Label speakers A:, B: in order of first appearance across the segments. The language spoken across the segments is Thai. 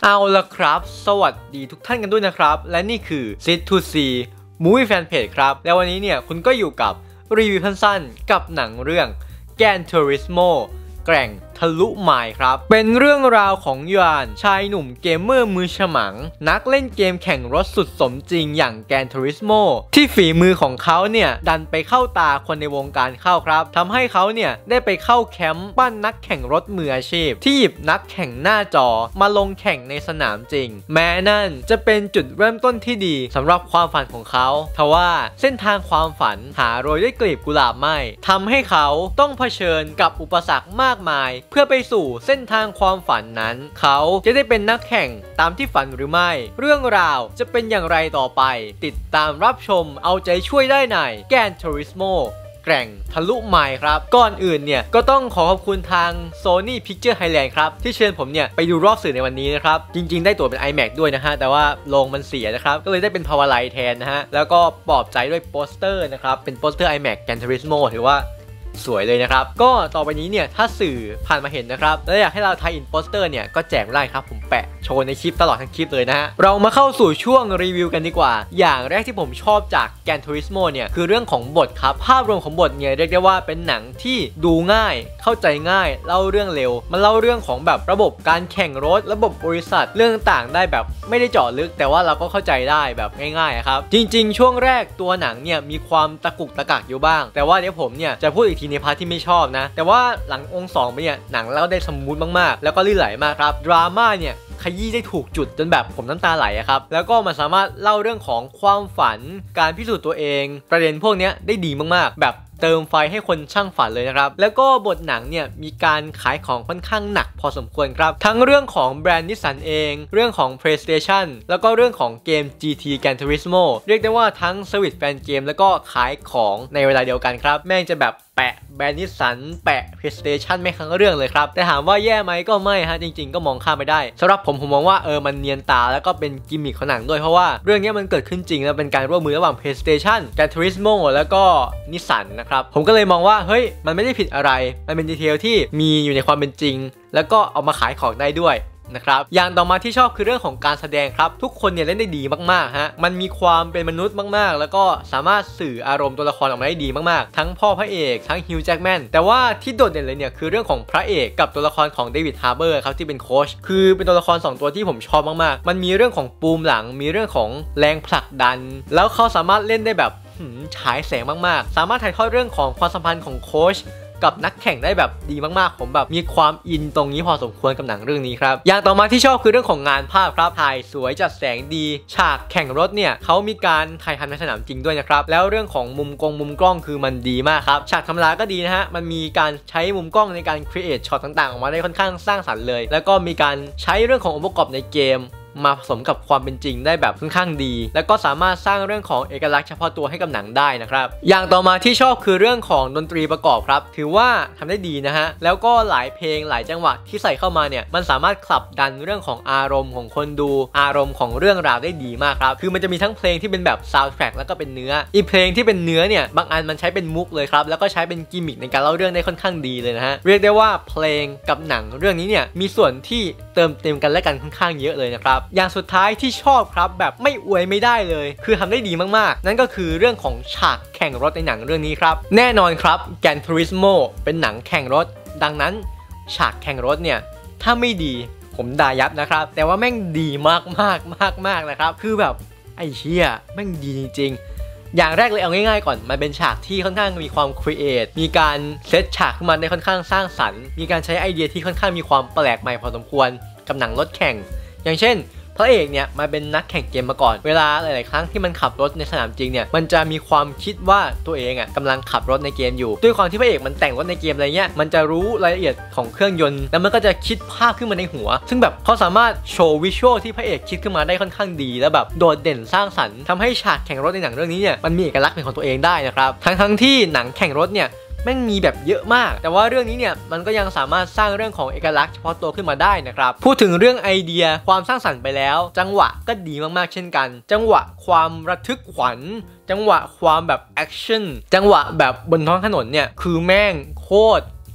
A: เอาละครับสวัสดีทุกท่านกันด้วยนะครับและนี่คือ Sit to See Movie Fan Page ครับแล้ววันนี้เนี่ยคุณก็อยู่กับรีวิวสั้นๆกับหนังเรื่อง Gran Turismo แกร่งทะลุไมล์ครับเป็นเรื่องราวของยานชายหนุ่มเกมเมอร์มือฉมังนักเล่นเกมแข่งรถสุดสมจริงอย่าง Gran Turismo ที่ฝีมือของเขาเนี่ยดันไปเข้าตาคนในวงการเข้าครับทำให้เขาเนี่ยได้ไปเข้าแคมป์ปั้นนักแข่งรถมืออาชีพที่หยิบนักแข่งหน้าจอมาลงแข่งในสนามจริงแม้นั่นจะเป็นจุดเริ่มต้นที่ดีสำหรับความฝันของเขาทว่าเส้นทางความฝันหาโรยด้วยกลีบกุหลาบไม่ทำให้เขาต้องเผชิญกับอุปสรรคมากมายเพื่อไปสู่เส้นทางความฝันนั้นเขาจะได้เป็นนักแข่งตามที่ฝันหรือไม่เรื่องราวจะเป็นอย่างไรต่อไปติดตามรับชมเอาใจช่วยได้ใน Gran Turismo แกร่งทะลุไมล์ครับก่อนอื่นเนี่ยก็ต้องขอขอบคุณทาง Sony Picture Thailand ครับที่เชิญผมเนี่ยไปดูรอบสื่อในวันนี้นะครับจริงๆได้ตั๋วเป็น IMAX ด้วยนะฮะแต่ว่าโรงมันเสียนะครับก็เลยได้เป็น Powerlight แทนนะฮะแล้วก็ปลอบใจด้วยโปสเตอร์นะครับเป็นโปสเตอร์ IMAX Gran Turismo ถือว่าสวยเลยนะครับก็ต่อไปนี้เนี่ยถ้าสื่อผ่านมาเห็นนะครับแล้วอยากให้เราไทยอินโปสเตอร์เนี่ยก็แจกได้ครับผมแปะโชว์ในคลิปตลอดทั้งคลิปเลยนะฮะเรามาเข้าสู่ช่วงรีวิวกันดีกว่าอย่างแรกที่ผมชอบจาก Gran Turismo เนี่ยคือเรื่องของบทครับภาพรวมของบทเนี่ยเรียกได้ว่าเป็นหนังที่ดูง่ายเข้าใจง่ายเล่าเรื่องเร็วมันเล่าเรื่องของแบบระบบการแข่งรถระบบบริษัทเรื่องต่างได้แบบไม่ได้เจาะลึกแต่ว่าเราก็เข้าใจได้แบบง่ายๆครับจริงๆช่วงแรกตัวหนังเนี่ยมีความตะกุกตะกักอยู่บ้างแต่ว่าเดี๋ยวผมเนี่ยจะพูดอีกทีในพาร์ทที่ไม่ชอบนะแต่ว่าหลังองค์2ไปเนี่ยหนังเล่าได้สมูทมากๆแล้วก็ลื่นไหลมากครับดราม่าเนี่ยขยี้ได้ถูกจุดจนแบบผมน้ำตาไหลครับแล้วก็มันสามารถเล่าเรื่องของความฝันการพิสูจน์ตัวเองประเด็นพวกนี้ได้ดีมากๆแบบเติมไฟให้คนช่างฝันเลยนะครับแล้วก็บทหนังเนี่ยมีการขายของค่อนข้างหนักพอสมควรครับทั้งเรื่องของแบรนด์นิสสันเองเรื่องของ PlayStation แล้วก็เรื่องของเกม GT Gran Turismo เรียกได้ว่าทั้งเซอร์วิสแฟนเกมแล้วก็ขายของในเวลาเดียวกันครับแม่งจะแบบแปะแบรนด์นิสสันแปะ PlayStation ไม่ทั้งเรื่องเลยครับแต่ถามว่าแย่ไหมก็ไม่ฮะจริงๆก็มองข้ามไปได้สำหรับผมมองว่ามันเนียนตาแล้วก็เป็นกิมมิคของหนังด้วยเพราะว่าเรื่องนี้มันเกิดขึ้นจริงแล้วเป็นการร่วมมือระหว่าง PlayStation Gran Turismo แล้วก็นิสสันนะครับผมก็เลยมองว่าเฮ้ยมันไม่ได้ผิดอะไรมันเป็นดีเทลที่มีอยู่ในความเป็นจริงแล้วก็เอามาขายของได้ด้วยนะครับอย่างต่อมาที่ชอบคือเรื่องของการแสดงครับทุกคนเนี่ยเล่นได้ดีมากๆฮะมันมีความเป็นมนุษย์มากๆแล้วก็สามารถสื่ออารมณ์ตัวละครออกมาได้ดีมากๆทั้งพ่อพระเอกทั้งฮิวจ์แจ็คแมนแต่ว่าที่โดดเด่นเลยเนี่ยคือเรื่องของพระเอกกับตัวละครของเดวิดฮาร์เบอร์ครับที่เป็นโค้ชคือเป็นตัวละคร2ตัวที่ผมชอบมากๆมันมีเรื่องของปูมหลังมีเรื่องของแรงผลักดันแล้วเขาสามารถเล่นได้แบบฉายแสงมากๆสามารถถ่ายทอดเรื่องของความสัมพันธ์ของโค้ชกับนักแข่งได้แบบดีมากๆผมแบบมีความอินตรงนี้พอสมควรกับหนังเรื่องนี้ครับอย่างต่อมาที่ชอบคือเรื่องของงานภาพครับถ่ายสวยจัดแสงดีฉากแข่งรถเนี่ยเขามีการถ่ายทำในสนามจริงด้วยนะครับแล้วเรื่องของมุมกล้องคือมันดีมากครับฉากธรรมดาก็ดีนะฮะมันมีการใช้มุมกล้องในการครีเอทช็อตต่างๆออกมาได้ค่อนข้างสร้างสรรค์เลยแล้วก็มีการใช้เรื่องขององค์ประกอบในเกมมาผสมกับความเป็นจริงได้แบบค่อนข้างดีแล้วก็สามารถสร้างเรื่องของเอกลักษณ์เฉพาะตัวให้กับหนังได้นะครับอย่างต่อมาที่ชอบคือเรื่องของดนตรีประกอบครับถือว่าทำได้ดีนะฮะแล้วก็หลายเพลงหลายจังหวะที่ใส่เข้ามาเนี่ยมันสามารถขับดันเรื่องของอารมณ์ของคนดูอารมณ์ของเรื่องราวได้ดีมากครับคือมันจะมีทั้งเพลงที่เป็นแบบซาวด์แทร็กแล้วก็เป็นเนื้ออีเพลงที่เป็นเนื้อเนี่ยบางอันมันใช้เป็นมุกเลยครับแล้วก็ใช้เป็นกิมมิคในการเล่าเรื่องได้ค่อนข้างดีเลยนะฮะเรียกได้ว่าเพลงกับหนังเรื่องนี้เนี่ยมีส่วนที่เติมเต็มกันและกันค่อนข้างเยอะเลยนะครับอย่างสุดท้ายที่ชอบครับแบบไม่อวยไม่ได้เลยคือทำได้ดีมากๆนั่นก็คือเรื่องของฉากแข่งรถในหนังเรื่องนี้ครับแน่นอนครับ Gran Turismo เป็นหนังแข่งรถดังนั้นฉากแข่งรถเนี่ยถ้าไม่ดีผมด่ายับนะครับแต่ว่าแม่งดีมากนะครับคือแบบไอ้เชี่ยแม่งดีจริงๆอย่างแรกเลยเอาง่ายๆก่อนมันเป็นฉากที่ค่อนข้างมีความครีเอทมีการเซตฉากขึ้นมาได้ค่อนข้างสร้างสรรค์มีการใช้ไอเดียที่ค่อนข้างมีความแปลกใหม่พอสมควรกับหนังรถแข่งอย่างเช่นพระเอกเนี่ยมาเป็นนักแข่งเกมมาก่อนเวลาหลายๆครั้งที่มันขับรถในสนามจริงเนี่ยมันจะมีความคิดว่าตัวเองกำลังขับรถในเกมอยู่ด้วยความที่พระเอกมันแต่งรถในเกมอะไรเงี้ยมันจะรู้รายละเอียดของเครื่องยนต์แล้วมันก็จะคิดภาพขึ้นมาในหัวซึ่งแบบเขาสามารถโชว์วิชวลที่พระเอกคิดขึ้นมาได้ค่อนข้างดีแล้วแบบโดดเด่นสร้างสรรค์ทำให้ฉากแข่งรถในหนังเรื่องนี้เนี่ยมันมีเอกลักษณ์เป็นของตัวเองได้นะครับทั้งที่หนังแข่งรถเนี่ยแม่งมีแบบเยอะมากแต่ว่าเรื่องนี้เนี่ยมันก็ยังสามารถสร้างเรื่องของเอกลักษณ์เฉพาะตัวขึ้นมาได้นะครับพูดถึงเรื่องไอเดียความสร้างสรรค์ไปแล้วจังหวะก็ดีมากๆเช่นกันจังหวะความระทึกขวัญจังหวะความแบบแอคชั่นจังหวะแบบบนท้องถนนเนี่ยคือแม่งโคตร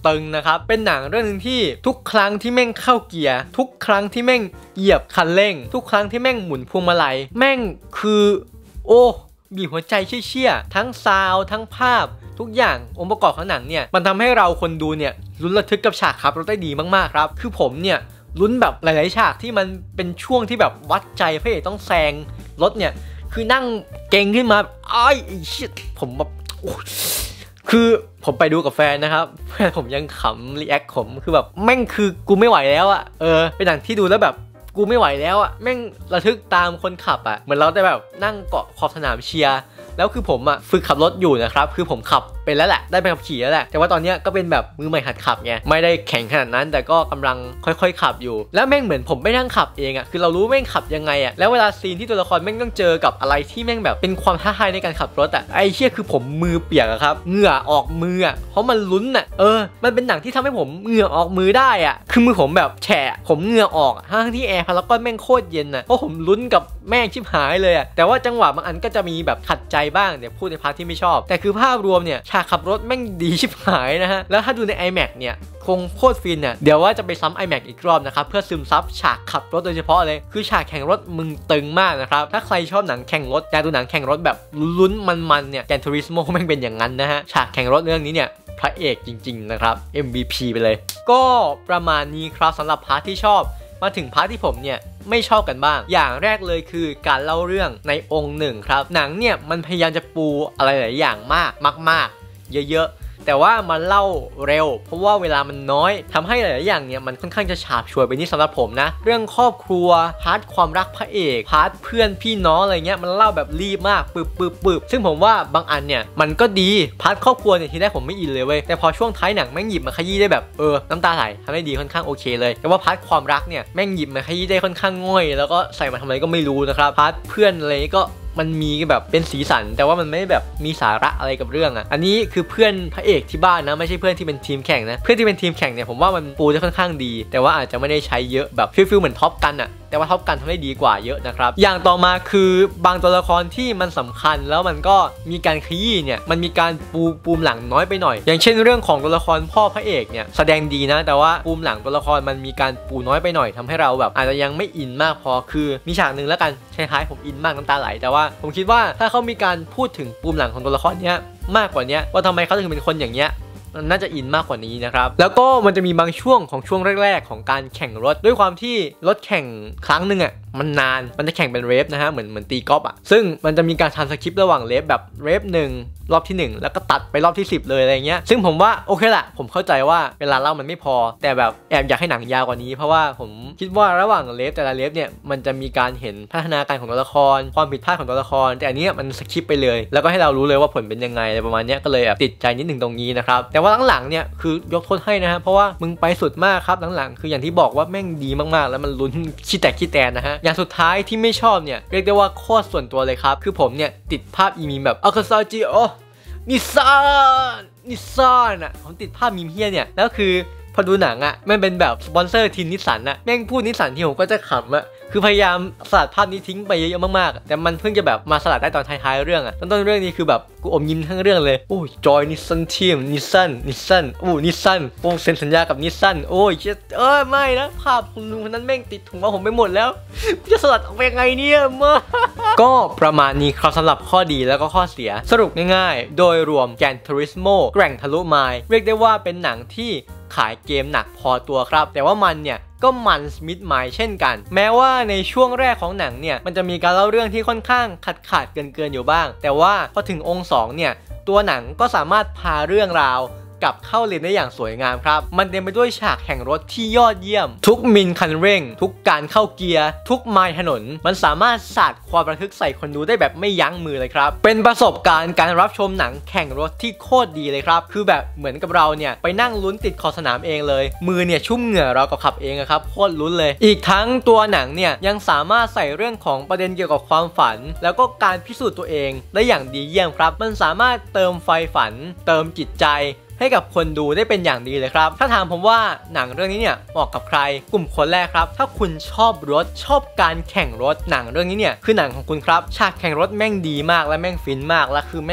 A: ตึงนะครับเป็นหนังเรื่องนึงที่ทุกครั้งที่แม่งเข้าเกียร์ทุกครั้งที่แม่งเหยียบคันเร่งทุกครั้งที่แม่งหมุนพวงมาลัยแม่งคือโอ้บีบหัวใจเชี่ยๆทั้งซาวทั้งภาพทุกอย่างองค์ประกอบของหนังเนี่ยมันทำให้เราคนดูเนี่ยลุ้นระทึกกับฉากขับรถได้ดีมากๆครับคือผมเนี่ยลุ้นแบบหลายๆฉากที่มันเป็นช่วงที่แบบวัดใจพระเอกต้องแซงรถเนี่ยคือนั่งเก่งขึ้นมาไอ้ชิตผมแบบคือผมไปดูกับแฟนนะครับแฟนผมยังขำรีแอคผมคือแบบแม่งคือกูไม่ไหวแล้วอะเป็นหนังที่ดูแล้วแบบกูไม่ไหวแล้วอะแม่งระทึกตามคนขับอะเหมือนเราได้แบบนั่งเกาะขอบสนามเชียร์แล้วคือผมอะฝึกขับรถอยู่นะครับคือผมขับเป็นแล้วแหละได้ไปขับขี่แล้วแหละแต่ว่าตอนนี้ก็เป็นแบบมือใหม่หัดขับไงไม่ได้แข็งขนาดนั้นแต่ก็กำลังค่อยๆขับอยู่แล้วแม่งเหมือนผมไม่นั่งขับเองอะคือเรารู้แม่งขับยังไงอะแล้วเวลาซีนที่ตัวละครแม่งต้องเจอกับอะไรที่แม่งแบบเป็นความท้าทายในการขับรถอะไอ้เชี่ยคือผมมือเปียกอะครับเหงื่อออกมืออะเพราะมันลุ้นอะมันเป็นหนังที่ทำให้ผมเหงื่อออกมือได้อะคือมือผมแบบแฉะผมเหงื่อออกทั้งที่แอร์พารากอนแม่งโคตรเย็นอะเพราะผมลุ้นกับแม่งชิบหายเลยอะแต่ว่าจังหวะบางอันก็จะมีแบบขัดใจบ้างเดี๋ยวพูดในพาร์ทที่ไม่ชอบแต่คือภาพรวมเนี่ยฉากขับรถแม่งดีชิบหายนะฮะแล้วถ้าดูใน iMac เนี่ยคงโคตรฟินเนี่ยเดี๋ยวว่าจะไปซ้ำ iMac อีกรอบนะครับเพื่อซึมซับฉากขับรถโดยเฉพาะเลยคือฉากแข่งรถมึงตึงมากนะครับถ้าใครชอบหนังแข่งรถอยากดูหนังแข่งรถแบบลุ้นมันเนี่ยGran Turismoแม่งเป็นอย่างนั้นนะฮะฉากแข่งรถเรื่องนี้เนี่ยพระเอกจริงๆนะครับ MVP ไปเลยก็ประมาณนี้ครับสำหรับพาร์ทที่ชอบมาถึงพาร์ทที่ผมเนี่ยไม่ชอบกันบ้างอย่างแรกเลยคือการเล่าเรื่องในองค์หนึ่งครับหนังเนี่ยมันพยายามจะปูอะไรหลายอย่างมากเยอะแต่ว่ามันเล่าเร็วเพราะว่าเวลามันน้อยทำให้หลายๆอย่างเนี่ยมันค่อนข้างจะฉาบฉวยไปนี่สำหรับผมนะเรื่องครอบครัวพาร์ทความรักพระเอกพาร์ทเพื่อนพี่น้องอะไรเงี้ยมันเล่าแบบรีบมากปึ๊บซึ่งผมว่าบางอันเนี่ยมันก็ดีพาร์ทครอบครัวเนี่ยทีแรกผมไม่อินเลยเว้ยแต่พอช่วงท้ายหนังแม่งหยิบมาขยี้ได้แบบน้ำตาไหลทำได้ดีค่อนข้างโอเคเลยแต่ว่าพาร์ทความรักเนี่ยแม่งหยิบมาขยี้ได้ค่อนข้างง่อยแล้วก็ใส่มาทำอะไรก็ไม่รู้นะครับพาร์ทเพื่อนอะไรก็มันมีแบบเป็นสีสันแต่ว่ามันไม่แบบมีสาระอะไรกับเรื่องอ่ะอันนี้คือเพื่อนพระเอกที่บ้านนะไม่ใช่เพื่อนที่เป็นทีมแข่งนะเพื่อนที่เป็นทีมแข่งเนี่ยผมว่ามันปูได้ค่อนข้างดีแต่ว่าอาจจะไม่ได้ใช้เยอะแบบฟิลเหมือนท็อปกันอ่ะแต่ว่าท็อปกันทำได้ดีกว่าเยอะนะครับอย่างต่อมาคือบางตัวละครที่มันสำคัญแล้วมันก็มีการขยี้เนี่ยมันมีการปูมหลังน้อยไปหน่อยอย่างเช่นเรื่องของตัวละครพ่อพระเอกเนี่ยแสดงดีนะแต่ว่าปูมหลังตัวละครมันมีการปูน้อยไปหน่อยทำให้เราแบบอาจจะยังไม่อินมากพอคือมีฉากหนึ่งแล้วกันคล้ายๆผมอินมากน้ำตาไหลแต่ว่าผมคิดว่าถ้าเขามีการพูดถึงปูมหลังของตัวละครเนี้ยมากกว่านี้ว่าทำไมเขาถึงเป็นคนอย่างเงี้ยน่าจะอินมากกว่านี้นะครับแล้วก็มันจะมีบางช่วงแรกๆของการแข่งรถด้วยความที่รถแข่งครั้งหนึ่งอ่ะมันนานมันจะแข่งเป็นเรฟนะฮะเหมือนตีกอล์ฟอ่ะซึ่งมันจะมีการทำสคริปต์ระหว่างเรฟแบบเรฟ1รอบที่1แล้วก็ตัดไปรอบที่10เลยอะไรเงี้ยซึ่งผมว่าโอเคแหละผมเข้าใจว่าเวลาเล่ามันไม่พอแต่แบบแอบอยากให้หนังยาวกว่านี้เพราะว่าผมคิดว่าระหว่างเรฟแต่ละเรฟเนี่ยมันจะมีการเห็นพัฒนาการของตัวละครความผิดพลาดของตัวละครแต่อันนี้มันสคริปต์ไปเลยแล้วก็ให้เรารู้เลยว่าผลเป็นยังไงอะไรประมาณนี้ก็เลยติดใจนิดหนึ่งตรงนี้นะครับแต่ว่าหลังๆเนี่ยคือยกโทษให้นะฮะเพราะว่ามึงไปสุดมากครับหลังๆคืออย่างที่บอกว่าแม่งดีมากๆแล้วมันลุ้นขี้แตกขี้แตนนะฮะอย่างสุดท้ายที่ไม่ชอบเนี่ยเรียกได้ว่าโคตรส่วนตัวเลยครับคือผมเนี่ยติดภาพอีมีแบบอาคาซาจิโอนิสสันอ่ะผมติดภาพมีมเฮียเนี่ยแล้วคือพอดูหนังอ่ะมันเป็นแบบสปอนเซอร์ทีมนิสสันอ่ะแม่งพูดนิสสันที่ผมก็จะขำอ่ะคือพยายามสลัดภาพนี้ทิ้งไปเยอะๆมากๆแต่มันเพิ่งจะแบบมาสลัดได้ตอนท้ายๆเรื่องอ่ะต้นเรื่องนี้คือแบบกูอมยิ้มทั้งเรื่องเลยโอ้ยจอยนิสสันทีมนิสสันโอ้นิสสันโอ้เซ็นสัญญากับนิสสันโอ้ยไม่นะภาพคุณลุงคนนั้นแม่งติดถุงว่าผมไปหมดแล้วจะสลัดออกไปยังไงเนี่ยมาก็ประมาณนี้ครับสำหรับข้อดีแล้วก็ข้อเสียสรุปง่ายๆโดยรวมGran Turismoแกร่งทะลุไมล์เรียกได้ว่าเป็นหนังที่ขายเกมหนักพอตัวครับแต่ว่ามันเนี่ยก็มันมิดไมล์เช่นกันแม้ว่าในช่วงแรกของหนังเนี่ยมันจะมีการเล่าเรื่องที่ค่อนข้างขาดเกินอยู่บ้างแต่ว่าพอถึงองค์2เนี่ยตัวหนังก็สามารถพาเรื่องราวกลับเข้าเลนได้อย่างสวยงามครับมันเต็มไปด้วยฉากแข่งรถที่ยอดเยี่ยมทุกมิลคันเร่งทุกการเข้าเกียร์ทุกไมล์ถนนมันสามารถสาดความระทึกใส่คนดูได้แบบไม่ยั้งมือเลยครับเป็นประสบการณ์การรับชมหนังแข่งรถที่โคตรดีเลยครับคือแบบเหมือนกับเราเนี่ยไปนั่งลุ้นติดขอบสนามเองเลยมือเนี่ยชุ่มเหงื่อเรากับขับเองครับโคตรลุ้นเลยอีกทั้งตัวหนังเนี่ยยังสามารถใส่เรื่องของประเด็นเกี่ยวกับความฝันแล้วก็การพิสูจน์ตัวเองได้อย่างดีเยี่ยมครับมันสามารถเติมไฟฝันเติมจิตใจให้กับคนดูได้เป็นอย่างดีเลยครับถ้าถามผมว่าหนังเรื่องนี้เนี่ยเหมาะกับใครกลุ่มคนแรกครับถ้าคุณชอบรถชอบการแข่งรถหนังเรื่องนี้เนี่ยคือหนังของคุณครับฉากแข่งรถแม่งดีมากและแม่งฟินมากและคือแม่งแบบ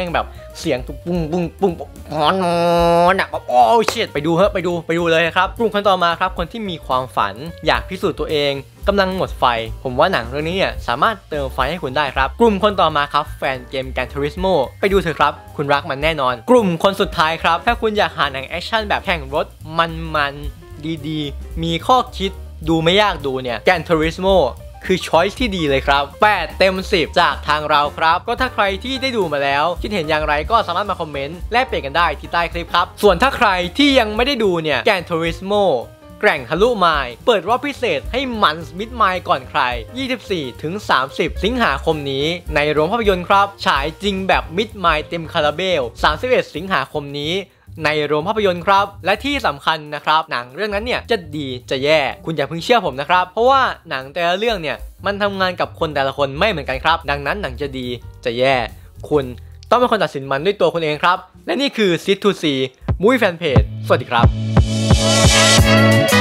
A: เสียงปุ้งปุ้งปุ้งฮอนหนักแบบโอ้ชิตไปดูไปดูเลยครับกลุ่มคนต่อมาครับคนที่มีความฝันอยากพิสูจน์ตัวเองกำลังหมดไฟผมว่าหนังเรื่องนี้เนี่ยสามารถเติมไฟให้คุณได้ครับกลุ่มคนต่อมาครับแฟนเกม Gran Turismo ไปดูเถอะครับคุณรักมันแน่นอนกลุ่มคนสุดท้ายครับถ้าคุณอยากหาหนังแอคชั่นแบบแข่งรถมันดีๆมีข้อคิดดูไม่ยากดูเนี่ย Gran Turismo คือช้อยส์ที่ดีเลยครับ8 เต็ม 10จากทางเราครับก็ถ้าใครที่ได้ดูมาแล้วคิดเห็นอย่างไรก็สามารถมาคอมเมนต์แลกเปลี่ยนกันได้ที่ใต้คลิปครับส่วนถ้าใครที่ยังไม่ได้ดูเนี่ย Gran Turismo แกร่งทะลุไมล์เปิดรอบพิเศษให้มันมิดไมล์ก่อนใคร 24-30 สิงหาคมนี้ในโรงภาพยนตร์ครับฉายจริงแบบมิดไมล์เต็มคาราเบล 31 สิงหาคมนี้ในโรงภาพยนตร์ครับและที่สำคัญนะครับหนังเรื่องนั้นเนี่ยจะดีจะแย่คุณอย่าเพิ่งเชื่อผมนะครับเพราะว่าหนังแต่ละเรื่องเนี่ยมันทำงานกับคนแต่ละคนไม่เหมือนกันครับดังนั้นหนังจะดีจะแย่คุณต้องเป็นคนตัดสินมันด้วยตัวคุณเองครับและนี่คือ Sit to See Movie Fan Page สวัสดีครับ